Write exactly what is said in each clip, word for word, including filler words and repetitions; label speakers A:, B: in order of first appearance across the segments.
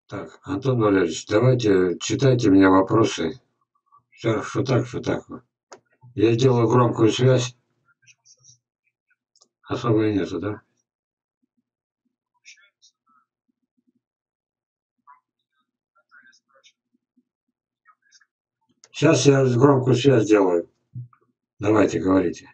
A: Так, Антон Валерьевич, давайте читайте мне вопросы. Все, что так, что так. Я делаю громкую связь. Особо и нету, да? Сейчас я громкую связь делаю. Давайте, говорите.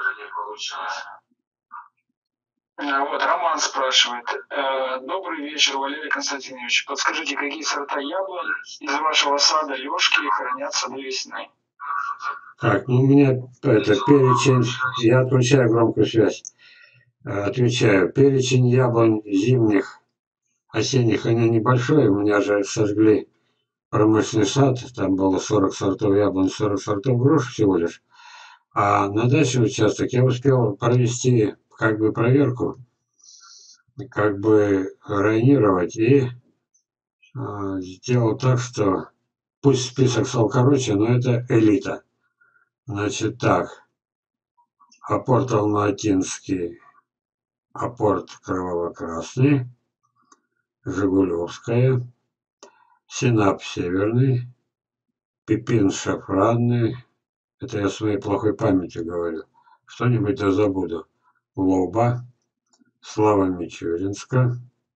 B: А, Вот Роман спрашивает. Э, Добрый вечер, Валерий Константинович. Подскажите, какие сорта яблонь из вашего сада Лёшки хранятся до весны?
A: Так, ну у меня это перечень. Я отключаю громкую связь. Э, Отвечаю. Перечень яблонь зимних, осенних, они небольшой. У меня же сожгли промышленный сад. Там было сорок сортов яблонь, сорок сортов груш всего лишь. А на дачный участок я успел провести как бы проверку, как бы районировать и а, сделал так, что пусть список стал короче, но это элита. Значит так, апорт Алматинский, апорт Кроваво-Красный, Жигулевская, Синап Северный, Пипин Шафранный, это я своей плохой памятью говорю, что-нибудь да забуду, Лоба, Слава Мичуринска.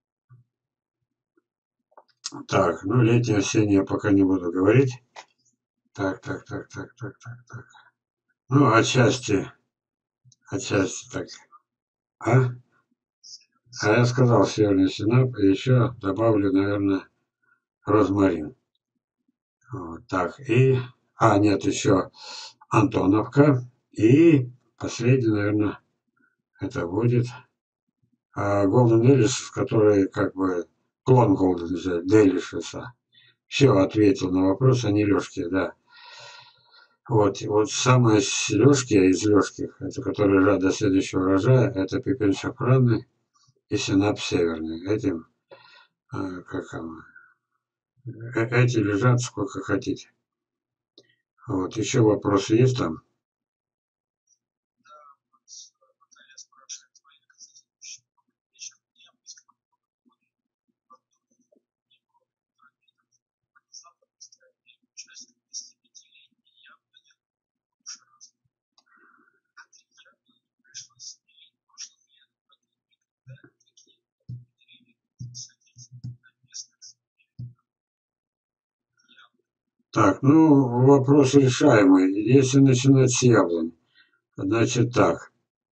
A: Так, ну летнее, осеннее я пока не буду говорить. Так, так, так, так, так, так, так. Ну, отчасти, отчасти так. А? А я сказал северный синап, и еще добавлю, наверное, розмарин. Вот так, и... А, нет, еще Антоновка. И последний, наверное, это будет а, Golden Delicious, который как бы клон Golden Delicious. Все, ответил на вопрос, они Лешки, да. Вот, вот самые лёжки из лёжких, это которые лежат до следующего урожая, это пепель шафранный и синап северный. Этим, э, как оно, э, эти лежат сколько хотите. Вот, еще вопросы есть там? Так, ну, вопрос решаемый. Если начинать с яблонь, значит так.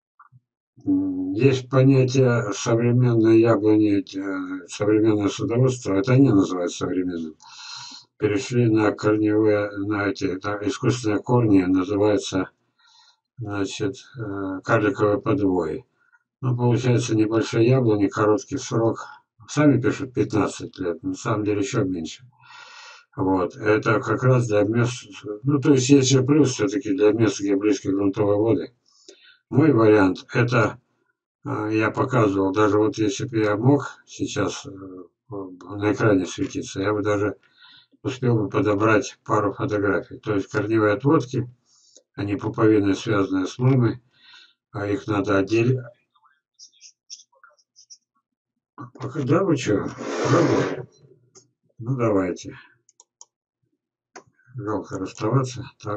A: Есть понятие современной яблони, э, современное садоводство, это они называют современным. Перешли на корневые, на эти да, искусственные корни, называется, значит, э, карликовые подвои. Ну, получается, небольшие яблони, короткий срок. Сами пишут пятнадцать лет, на самом деле еще меньше. Вот, это как раз для мест, ну, то есть есть же плюс все-таки для мест, где близко грунтовые воды. Мой вариант, это а, я показывал, даже вот если бы я мог сейчас э, на экране светиться, я бы даже успел бы подобрать пару фотографий. То есть корневые отводки, они пуповины, связанные с мамой, а их надо отделить. Пока, да, вы что, правда? Ну, давайте. Жалко расставаться. Так.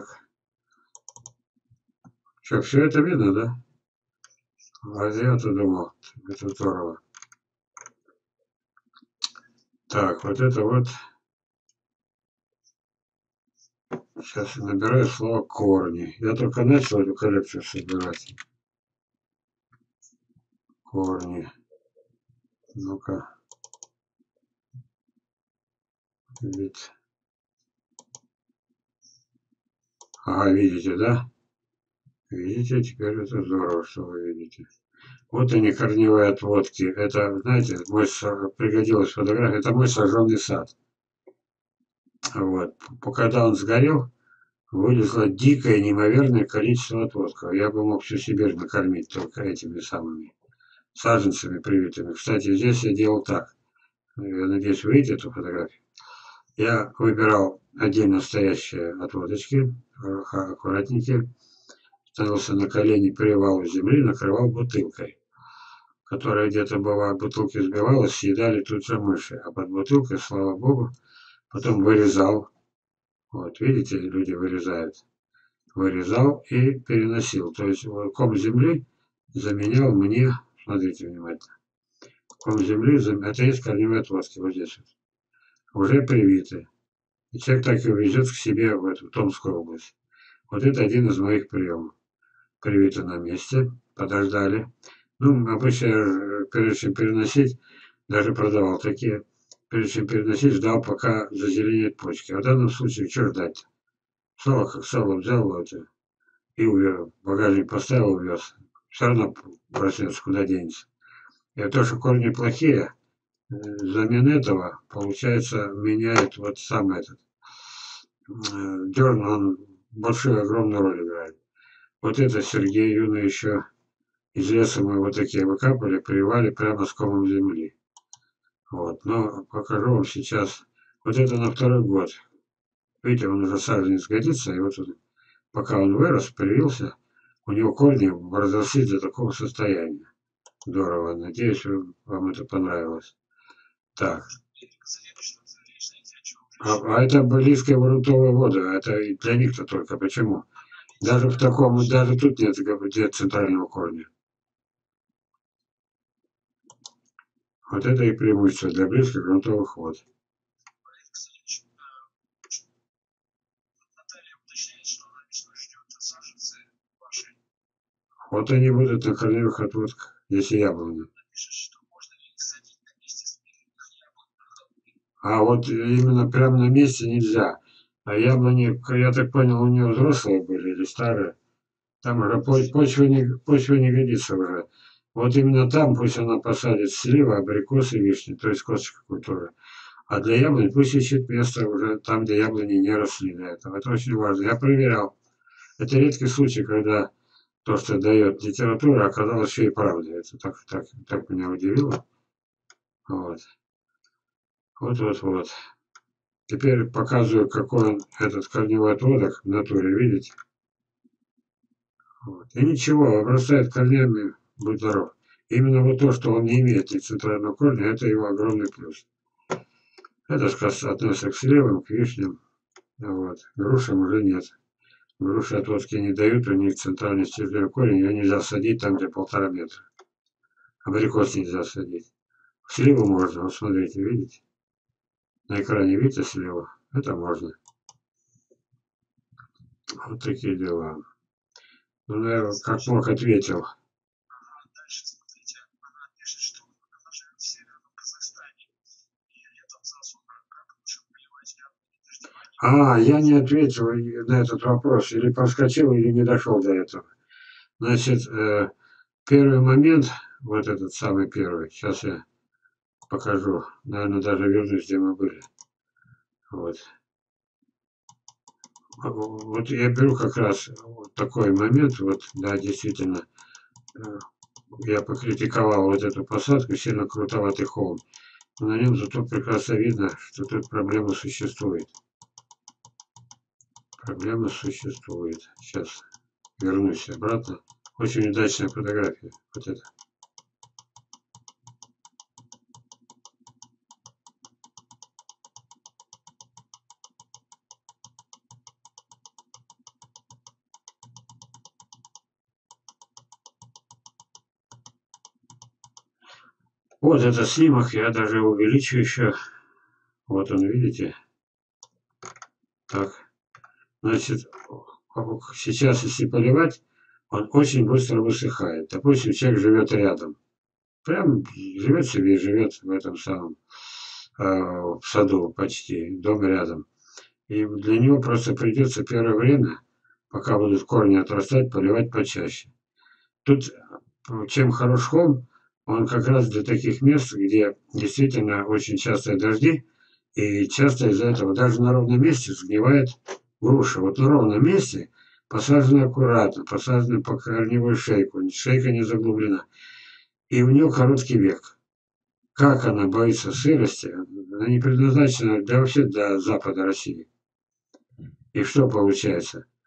A: Что, все это видно, да? А я-то думал, это здорово. Так, вот это вот. Сейчас я набираю слово корни. Я только начал эту коллекцию собирать. Корни. Ну-ка. Ведь. Ага, видите, да? Видите, теперь это здорово, что вы видите. Вот они, корневые отводки. Это, знаете, мой пригодилась фотография. Это мой сожженный сад. Вот. Когда он сгорел, вылезло дикое, неимоверное количество отводков. Я бы мог всю Сибирь накормить только этими самыми саженцами привитыми. Кстати, здесь я делал так. Я надеюсь, вы видите эту фотографию. Я выбирал отдельно стоящие отводочки, аккуратненькие, становился на колени, привал земли, накрывал бутылкой. которая где-то была, бутылки сбивалась, съедали тут же мыши. А под бутылкой, слава богу, потом вырезал. Вот, видите, люди вырезают. Вырезал и переносил. То есть ком земли заменял мне, смотрите внимательно, ком земли, это есть корневые отводки, вот здесь вот, уже привиты. И человек так и увезет к себе в эту Томскую область. Вот это один из моих приемов. Привиты на месте, подождали. Ну, обычно я, прежде чем переносить, даже продавал такие. Прежде чем переносить, ждал, пока зазеленеют почки. А в данном случае, что ждать-то? Сало как сало взял вот, и увез. Багажник поставил, увез. Все равно проснется, куда денется. И то, что корни плохие, взамен этого, получается, меняет вот сам этот дерн, он большую, огромную роль играет. Вот это Сергей юный еще из леса мы вот такие выкапывали, привали прямо с комом земли. Вот, но покажу вам сейчас. Вот это на второй год. Видите, он уже саженец годится, и вот он, пока он вырос, привился, у него корни разрослись до такого состояния. Здорово, надеюсь, вам это понравилось. Так. А, а это близкая грунтовая вода, это для них-то только. Почему? Даже в таком, даже тут нет, нет центрального корня. Вот это и преимущество для близких грунтовых вод. Вот они будут на корневых отводках, если яблони. А вот именно прямо на месте нельзя. А яблони, я так понял, у нее взрослые были или старые. Там уже почва не, почва не годится уже. Вот именно там пусть она посадит сливы, абрикосы, вишни, то есть косточка культуры. А для яблонь пусть ищет место уже там, где яблони не росли до этого. Это очень важно. Я проверял. Это редкий случай, когда то, что дает литература, оказалось еще и правдой. Это так, так, так меня удивило. Вот. Вот, вот, вот. Теперь показываю, какой он, этот корневой отводок в натуре, видите? Вот. И ничего, обрастает корнями, будь здоров. Именно вот то, что он не имеет ни центрального корня, это его огромный плюс. Это относится к сливам, к вишням. Вот. Грушам уже нет. Груши отводки не дают, у них центральный стержневой корень, ее нельзя садить там, где полтора метра. Абрикос нельзя садить. Сливу можно, вот смотрите, видите? На экране видите сливу? Это можно. Вот такие дела. Ну, наверное, как мог, ответил. А, я не ответил на этот вопрос. Или проскочил, или не дошел до этого. Значит, э, первый момент, вот этот самый первый, сейчас я покажу. Наверное, даже вернусь, где мы были. Вот. Вот я беру как раз вот такой момент, вот, да, действительно, я покритиковал вот эту посадку, сильно крутоватый холм. Но на нем зато прекрасно видно, что тут проблема существует. Проблема существует. Сейчас вернусь обратно. Очень удачная фотография. Вот это. Вот это снимок, я даже увеличу еще. Вот он, видите? Так. Значит, сейчас, если поливать, он очень быстро высыхает. Допустим, человек живет рядом. Прям живет себе и живет в этом самом э, в саду почти, дом рядом. И для него просто придется первое время, пока будут корни отрастать, поливать почаще. Тут чем хорош холм, он как раз для таких мест, где действительно очень частые дожди, и часто из-за этого даже на ровном месте сгнивает груша. Вот на ровном месте посажена аккуратно, посажена по корневую шейку, шейка не заглублена. И у нее короткий век. Как она боится сырости, она не предназначена для, вообще для запада России. И что получается?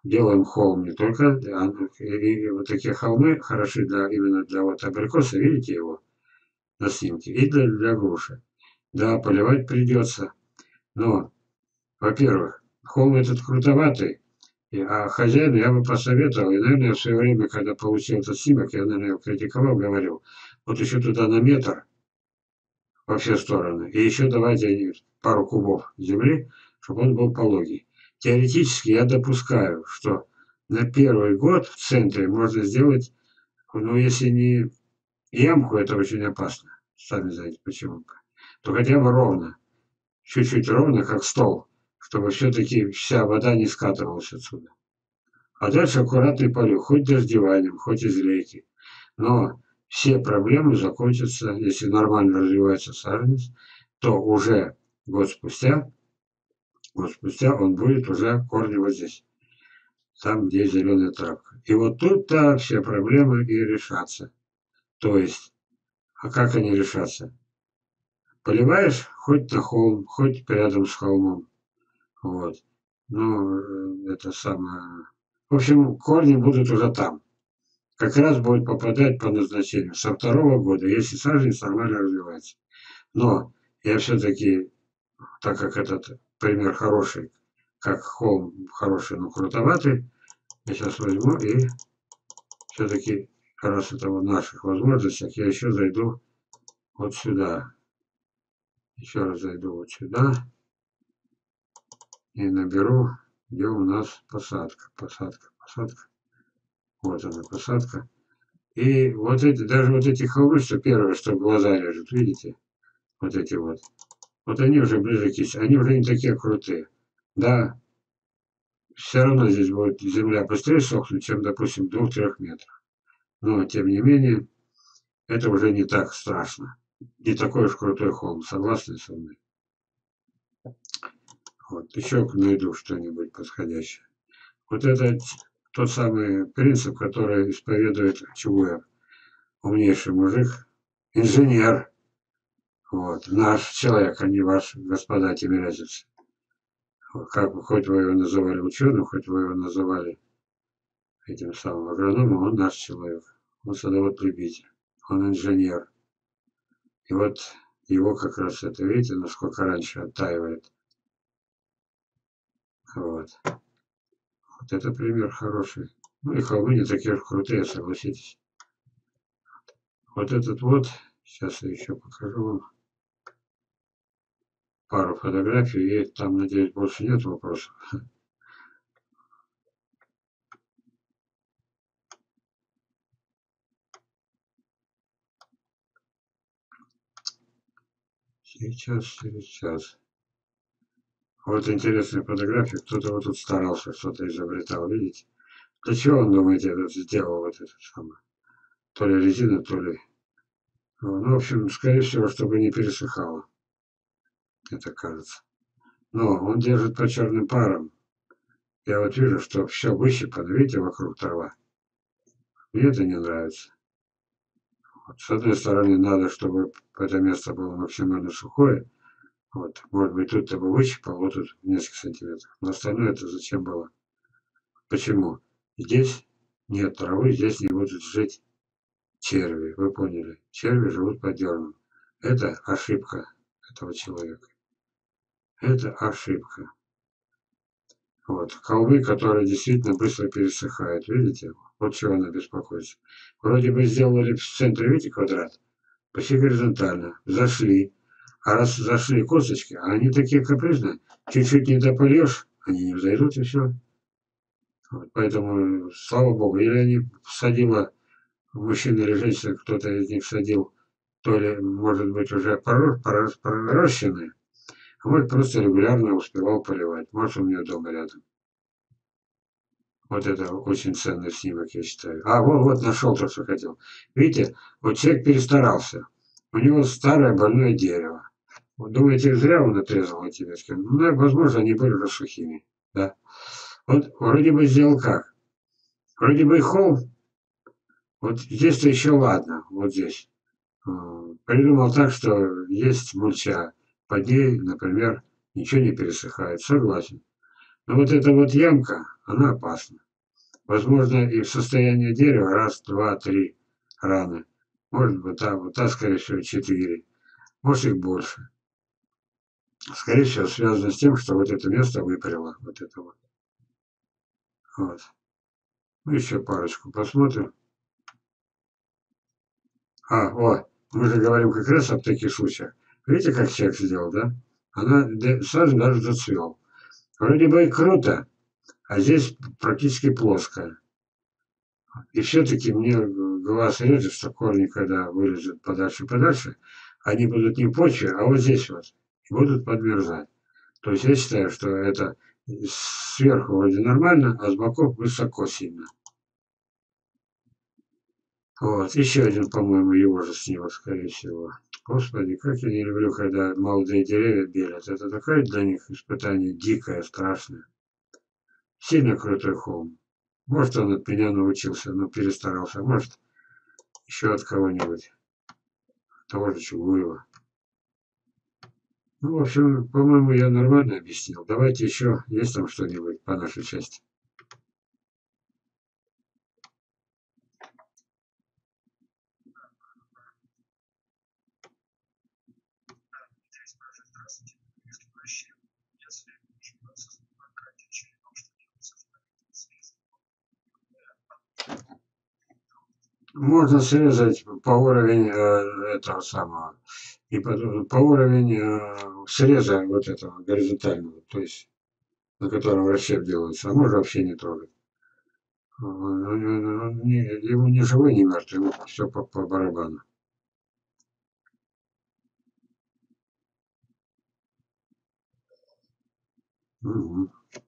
A: делаем холм не только, а, и, и вот такие холмы хороши для, именно для вот абрикоса, видите его на снимке, и для, для груши. Да, поливать придется, но, во-первых, холм этот крутоватый, и, а хозяину я бы посоветовал, и, наверное, в свое время, когда получил этот снимок, я, наверное, его критиковал, говорил, вот еще туда на метр во все стороны, и еще давайте пару кубов земли, чтобы он был пологий. Теоретически я допускаю, что на первый год в центре можно сделать, ну, если не ямку, это очень опасно, сами знаете почему, то хотя бы ровно, чуть-чуть ровно, как стол, чтобы все-таки вся вода не скатывалась отсюда. А дальше аккуратный полив, хоть дождеванием, хоть из рейки. Но все проблемы закончатся, если нормально развивается саженец, то уже год спустя, год спустя он будет уже корни вот здесь, там, где зеленая травка. И вот тут-то все проблемы и решатся. То есть, а как они решатся? Поливаешь хоть на холм, хоть рядом с холмом. Вот. Ну, это самое... В общем, корни будут уже там. Как раз будет попадать по назначению со второго года, если саженец нормально развивается. Но я все-таки, так как этот пример хороший, как холм хороший, но крутоватый, я сейчас возьму и все-таки, раз это в наших возможностях, я еще зайду вот сюда. Еще раз зайду вот сюда и наберу, где у нас посадка, посадка, посадка. Вот она, посадка. И вот эти, даже вот эти холмы, что первое, что в глаза лежит, видите? Вот эти вот. Вот они уже ближе к истине, они уже не такие крутые. Да, все равно здесь будет земля быстрее сохнуть, чем, допустим, в двух-трех метрах. Но, тем не менее, это уже не так страшно. Не такой уж крутой холм, согласны со мной? Вот, еще найду что-нибудь подходящее. Вот это тот самый принцип, который исповедует Чугуев. Умнейший мужик, инженер. Вот, наш человек, а не ваш, господа тимирязевцы. Как, хоть вы его называли ученым, хоть вы его называли этим самым агрономом, он наш человек. Он садовод-любитель, он инженер. И вот его как раз это, видите, насколько раньше оттаивает. Вот. Вот это пример хороший. Ну и холмы не такие уж крутые, согласитесь. Вот этот вот, сейчас я еще покажу вам пару фотографий, и там, надеюсь, больше нет вопросов. Сейчас, сейчас. Вот интересная фотография, кто-то вот тут старался, что-то изобретал, видите? Для чего он, думаете, этот сделал вот это самое? То ли резина, то ли... Ну, в общем, скорее всего, чтобы не пересыхало, это кажется. Но он держит по черным парам. Я вот вижу, что все выщипано, видите, вокруг трава. Мне это не нравится. Вот. С одной стороны, надо, чтобы это место было максимально сухое. Вот. Может быть, тут-то бы выщипал, вот тут несколько сантиметров. Но остальное это зачем было? Почему? Здесь нет травы, здесь не будут жить черви. Вы поняли? Черви живут под дерном. Это ошибка этого человека. Это ошибка. Вот. Холмы, которые действительно быстро пересыхают. Видите? Вот чего она беспокоится. Вроде бы сделали в центре, видите, квадрат. Почти горизонтально. Зашли. А раз зашли косточки, а они такие капризные, чуть-чуть не допольешь, они не взойдут и все. Вот. Поэтому, слава богу, или они садила мужчина или женщина, кто-то из них садил, то ли, может быть, уже пророщенные, а может, просто регулярно успевал поливать. Может, у меня дома рядом. Вот это очень ценный снимок, я считаю. А, вот, вот нашел то, что хотел. Видите, вот человек перестарался. У него старое больное дерево. Вот думаете, зря он отрезал эти ветки? Ну, возможно, они были уже сухими. Да. Вот вроде бы сделал как? Вроде бы и холм. Вот здесь-то еще ладно, вот здесь. Придумал так, что есть мульча. Под ней, например, ничего не пересыхает. Согласен. Но вот эта вот ямка, она опасна. Возможно, и в состоянии дерева раз, два, три раны. Может быть, та, вот та, скорее всего, четыре. Может, их больше. Скорее всего, связано с тем, что вот это место выпарило. Вот это вот. Вот. Ну, еще парочку посмотрим. А, о, мы же говорим как раз об таких случаях. Видите, как человек сделал, да? Она сразу даже зацвел. Вроде бы и круто, а здесь практически плоская. И все-таки мне глаз режет, что корни, когда вылезут подальше-подальше, они будут не в почве, а вот здесь вот. И будут подмерзать. То есть я считаю, что это сверху вроде нормально, а с боков высоко сильно. Вот, еще один, по-моему, его же снимок, скорее всего. Господи, как я не люблю, когда молодые деревья белят. Это такое для них испытание дикое, страшное. Сильно крутой холм. Может, он от меня научился, но перестарался. Может, еще от кого-нибудь. Того же Чугуева. Ну, в общем, по-моему, я нормально объяснил. Давайте еще, есть там что-нибудь по нашей части? Можно срезать по уровень э, этого самого. И по, по уровень э, среза вот этого горизонтального, то есть на котором расщеп делается, а можно вообще не трогать. Он, он, он не, ему ни живой, ни мертвый, ему все по, по барабану. Угу.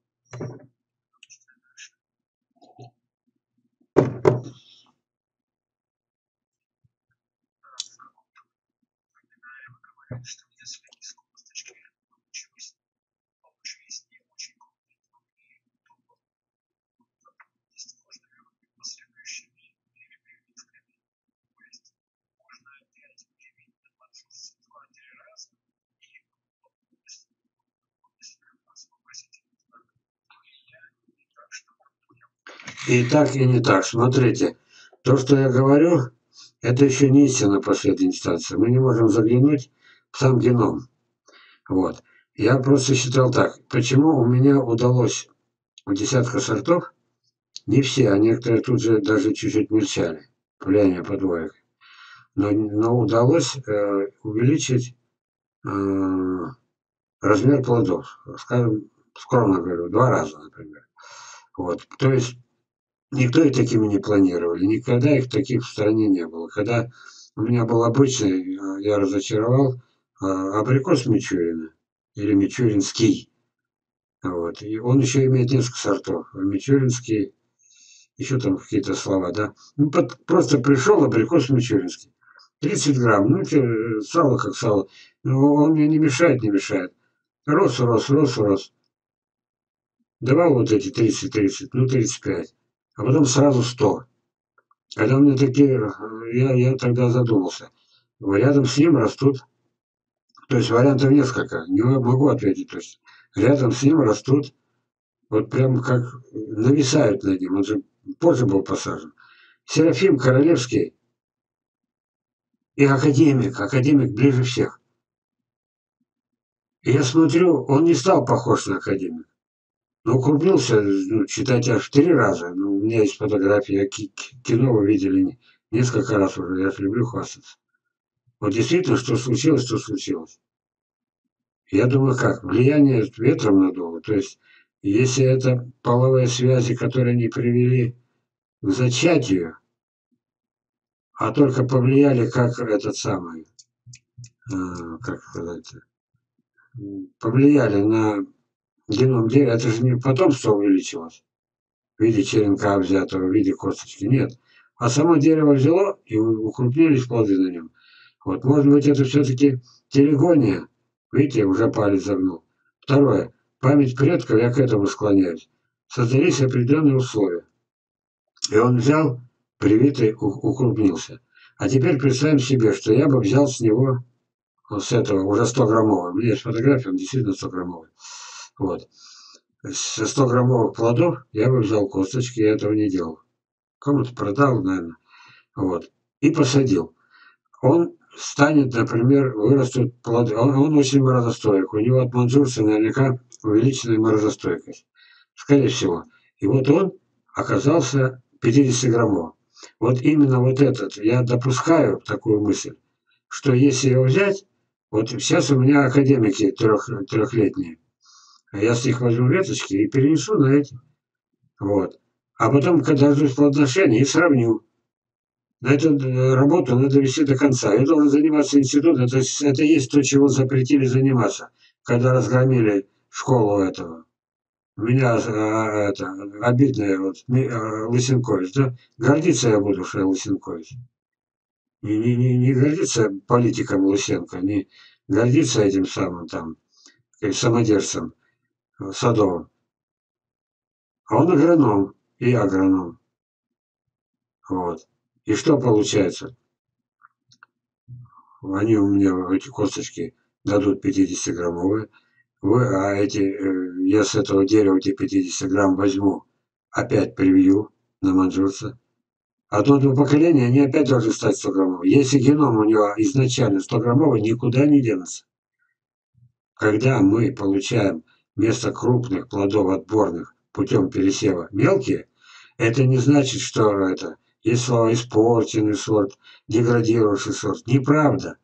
A: И так, и не так. Смотрите, то, что я говорю, это еще не истина последней инстанции. Мы не можем заглянуть в сам геном. Вот. Я просто считал так. Почему у меня удалось у десятка сортов, не все, а некоторые тут же даже чуть-чуть мельчали, влияние подвоек. Но, но удалось э, увеличить э, размер плодов. Скажем, скромно говорю, два раза, например. Вот. То есть никто и такими не планировали, никогда их таких в стране не было. Когда у меня был обычный, я разочаровал, абрикос Мичурина, или Мичуринский. Вот. И он еще имеет несколько сортов. Мичуринский, еще там какие-то слова, да. Ну, под, просто пришел абрикос Мичуринский. тридцать грамм, ну, че, сало как сало. Но он мне не мешает, не мешает. Рос, рос, рос, рос. Давал вот эти тридцать-тридцать, ну, тридцать пять. А потом сразу сто. Когда у меня такие, я, я тогда задумался. Рядом с ним растут, то есть вариантов несколько, не могу ответить точно. Рядом с ним растут, вот прям как нависают над ним, он же позже был посажен. Серафим Королевский и академик, академик ближе всех. И я смотрю, он не стал похож на академика. Но укрупнился, ну, считайте, аж в три раза. Ну, у меня есть фотографии, кино вы видели несколько раз уже, я же люблю хвастаться. Вот действительно, что случилось, то случилось. Я думаю, как? Влияние ветром надуло. То есть, если это половые связи, которые не привели к зачатию, а только повлияли, как этот самый, э, как сказать, повлияли на геном дерева, это же не потомство увеличилось в виде черенка взятого, в виде косточки, нет. А само дерево взяло и укрупнились плоды на нем. Вот, может быть, это все-таки телегония. Видите, уже палец загнул. Второе. Память предков, я к этому склоняюсь. Создались определенные условия. И он взял, привитый, укрупнился. А теперь представим себе, что я бы взял с него, вот с этого, уже сто граммового. У меня есть фотография, он действительно сто граммовый. Вот. со ста граммовых плодов я бы взял косточки, я этого не делал. Кому-то продал, наверное, вот, и посадил. Он станет, например, вырастут плоды. Он, он очень морозостойк. У него от манджурса наверняка увеличенная морозостойкость. Скорее всего. И вот он оказался пятидесятиграммовым. Вот именно вот этот, я допускаю такую мысль, что если его взять, вот сейчас у меня академики трех, трехлетние, я с них возьму веточки и перенесу на эти. Вот. А потом, когда дождусь плодоношения, и сравню. На эту работу надо вести до конца. Я должен заниматься институтом. То есть это есть то, чего запретили заниматься, когда разгромили школу этого. У меня а, это, обидное, вот, Лысенкович, да? Гордиться я буду, что я Лысенкович. Не, не, не, не гордиться политиком Лысенко, не гордиться этим самым там, самодержцем Садовым. А он агроном и агроном. Вот. И что получается? Они у меня, эти косточки, дадут пятидесятиграммовые. Вы, а эти, э, я с этого дерева эти пятьдесят грамм возьму, опять привью на манджурца. А от этого поколения они опять должны стать сто граммовые. Если геном у него изначально сто граммовый, никуда не денется. Когда мы получаем вместо крупных плодов отборных путем пересева мелкие, это не значит, что это есть слово испорченный сорт, деградировавший сорт. Неправда.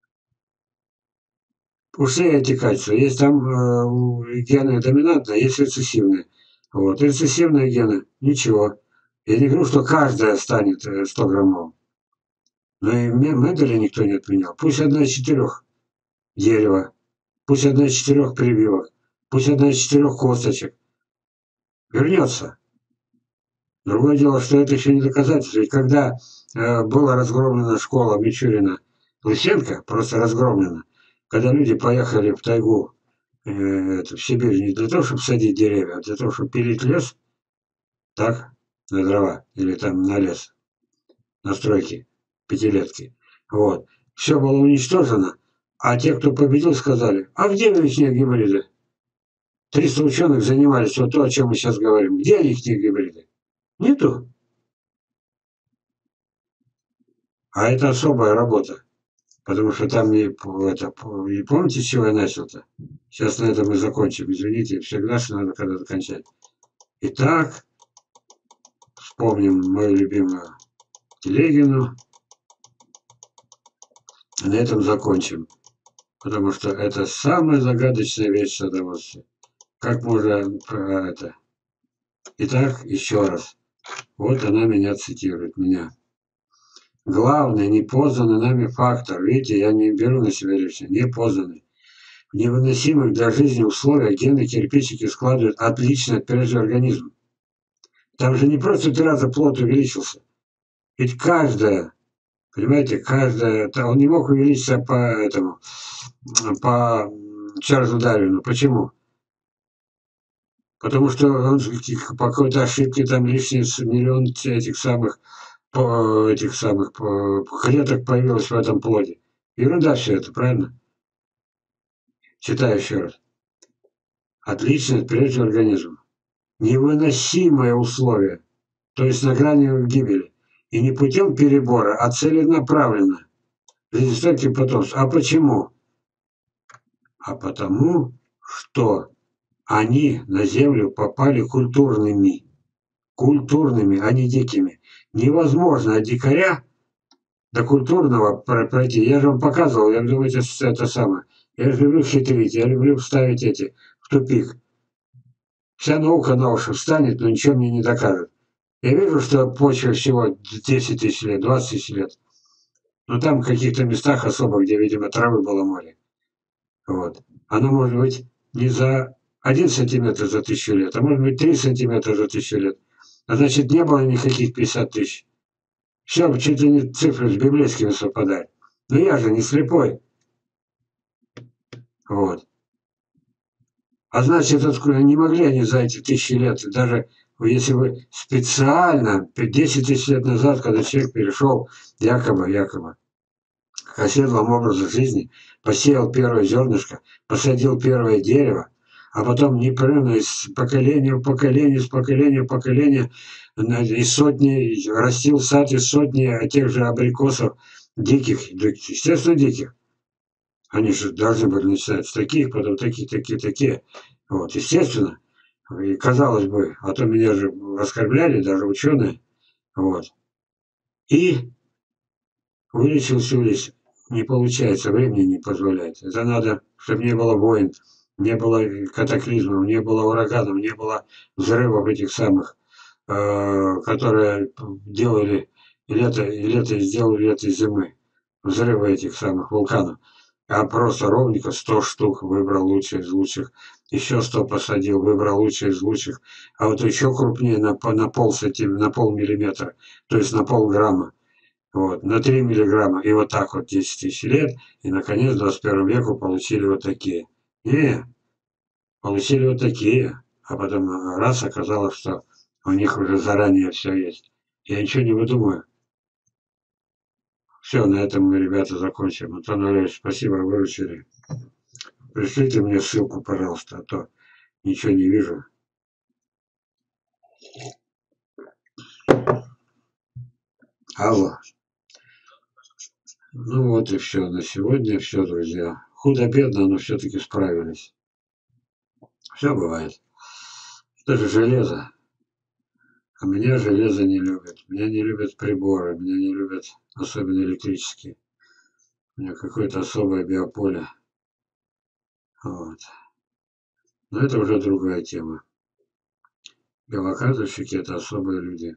A: У всей эти качества есть там э, гены доминантные, есть рецессивные. Вот. Рецессивные гены, ничего. Я не говорю, что каждая станет э, сто граммовым. Но и Менделя никто не отменял. Пусть одна из четырех дерева, пусть одна из четырех прививок, пусть одна из четырех косточек вернется. Другое дело, что это еще не доказательство. Ведь когда э, была разгромлена школа Мичурина Лысенко, просто разгромлена, когда люди поехали в тайгу, э, это, в Сибирь, не для того, чтобы садить деревья, а для того, чтобы пилить лес, так, на дрова, или там на лес, на стройки, пятилетки. Вот. Все было уничтожено, а те, кто победил, сказали, а где их гибриды? триста ученых занимались вот то, о чем мы сейчас говорим. Где их гибриды? Нету. А это особая работа. Потому что там не, это, не помните, с чего я начал-то? Сейчас на этом и закончим. Извините, всегда же надо когда-то кончать. Итак, вспомним мою любимую Телегину. На этом закончим. Потому что это самая загадочная вещь садоводства. Как можно это... Итак, еще раз. Вот она меня цитирует, меня. Главный непознанный нами фактор, видите, я не беру на себя лично, непознанный. В невыносимых для жизни условиях гены кирпичики складывают отлично от прежнего организма. Там же не просто в три раза плод увеличился. Ведь каждая, понимаете, каждая, он не мог увеличиться по этому, по Чарльзу Дарвину. Почему? Потому что он по какой-то ошибке там лишний миллион этих самых этих самых клеток появилось в этом плоде. Ерунда все это, правильно? Читаю еще раз. Отличный от прежнего организма. Невыносимые условия, то есть на грани гибели. И не путем перебора, а целенаправленно. Жизнестойкий потомство. А почему? А потому, что они на землю попали культурными. Культурными, а не дикими. Невозможно от дикаря до культурного пройти. Я же вам показывал, я думаю, это, это самое. Я же люблю хитрить, я люблю ставить эти в тупик. Вся наука на уши встанет, но ничего мне не докажет. Я вижу, что почва всего десять тысяч лет, двадцать тысяч лет. Но там в каких-то местах особо, где, видимо, травы было море. Вот. Оно может быть не за один сантиметр за тысячу лет, а может быть три сантиметра за тысячу лет. А значит, не было никаких пятьдесят тысяч. Все, чуть ли не цифры с библейскими совпадают. Но я же не слепой. Вот. А значит, не могли они за эти тысячи лет, даже если бы специально, десять тысяч лет назад, когда человек перешел якобы, якобы, к оседлому образу жизни, посеял первое зернышко, посадил первое дерево, а потом непрерывно из поколения в поколение, из поколения в поколение, из сотни, растил сад из сотни тех же абрикосов, диких, естественно, диких. Они же должны были начинать с таких, потом такие, такие, такие. Вот, естественно. И казалось бы, а то меня же оскорбляли, даже ученые. Вот. И увеличилась, увеличилась. Не получается, времени не позволяет. Это надо, чтобы не было войн, не было катаклизмов, не было ураганов, не было взрывов этих самых, э, которые делали лето, лето сделали лето зимы. Взрывы этих самых вулканов. А просто ровненько сто штук выбрал лучшие из лучших. Еще сто посадил, выбрал лучшие из лучших. А вот еще крупнее на, на пол сантиметра, на полмиллиметра, то есть на полграмма. Вот, на три миллиграмма. И вот так вот десять тысяч лет. И, наконец, в двадцать первом веку получили вот такие. Не, получили вот такие. А потом раз оказалось, что у них уже заранее все есть. Я ничего не выдумываю. Все, на этом мы, ребята, закончим. Антон Валерьевич, спасибо, выручили. Пришлите мне ссылку, пожалуйста, а то ничего не вижу. Алло. Ну вот и все. На сегодня все, друзья. Худо-бедно, но все-таки справились. Все бывает. Это же железо. А меня железо не любят. Меня не любят приборы. Меня не любят, особенно электрические. У меня какое-то особое биополе. Вот. Но это уже другая тема. Белокадровщики – это особые люди.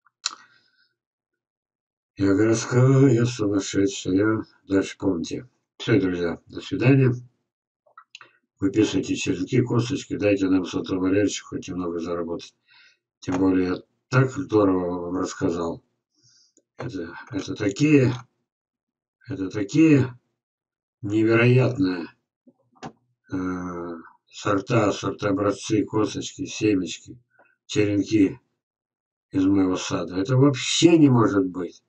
A: Я городская, я сумасшедшая. Дальше помните. Все, друзья, до свидания. Выписывайте черенки, косточки, дайте нам с Антоном Валерьевичем хоть немного заработать. Тем более я так здорово вам рассказал. Это, это такие, это такие невероятные э, сорта, сортообразцы, косточки, семечки, черенки из моего сада. Это вообще не может быть.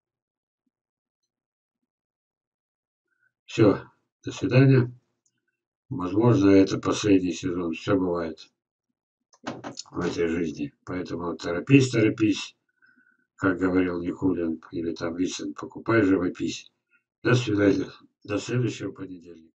A: Все, до свидания. Возможно, это последний сезон. Все бывает в этой жизни. Поэтому торопись, торопись, как говорил Никулин, или там Вицин, покупай живопись. До свидания. До следующего понедельника.